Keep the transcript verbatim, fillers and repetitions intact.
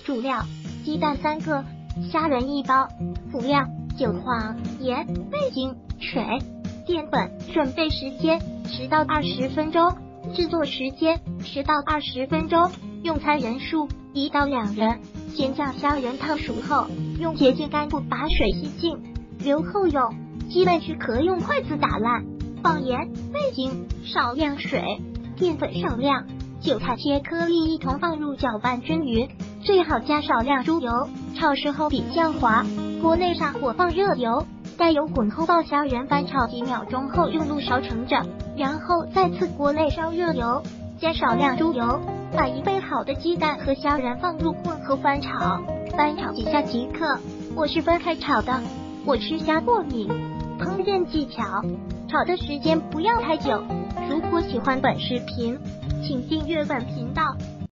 主料：鸡蛋三个，虾仁一包。辅料：韭黄、盐、味精、水。淀粉。准备时间：十到二十分钟。制作时间：十到二十分钟。用餐人数：一到两人。先将虾仁烫熟后，用洁净干布把水吸净，留后用。鸡蛋是可用筷子打烂。放盐、味精，少量水，淀粉少量，韭菜切颗粒一同放入，搅拌均匀。最好加少量猪油，炒时候比较滑。锅内上火放热油，待油滚后爆虾仁翻炒几秒钟后用路勺盛着，然后再次锅内烧热油，加少量猪油，把已备好的鸡蛋和虾仁放入混合翻炒，翻炒几下即可。我是分开炒的，我吃虾过敏。烹饪技巧：炒的时间不要太久。如果喜欢本视频，请订阅本频道。